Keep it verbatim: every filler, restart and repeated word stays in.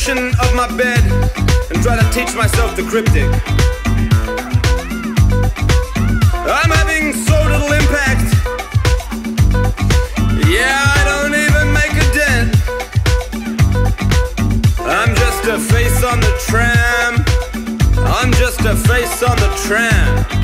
position of my bed and try to teach myself the cryptic. I'm having so little impact. Yeah, I don't even make a dent. I'm just a face on the tram. I'm just a face on the tram.